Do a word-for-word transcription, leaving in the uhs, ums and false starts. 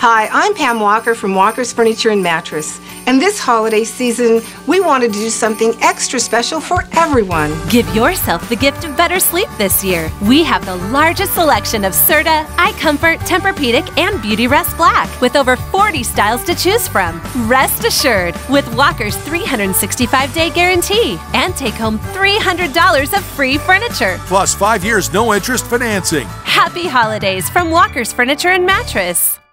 Hi, I'm Pam Walker from Walker's Furniture and Mattress. And this holiday season, we wanted to do something extra special for everyone. Give yourself the gift of better sleep this year. We have the largest selection of Serta, iComfort, Tempur-Pedic, and Beauty Rest Black with over forty styles to choose from. Rest assured with Walker's three hundred sixty-five day guarantee and take home three hundred dollars of free furniture. Plus five years no interest financing. Happy holidays from Walker's Furniture and Mattress.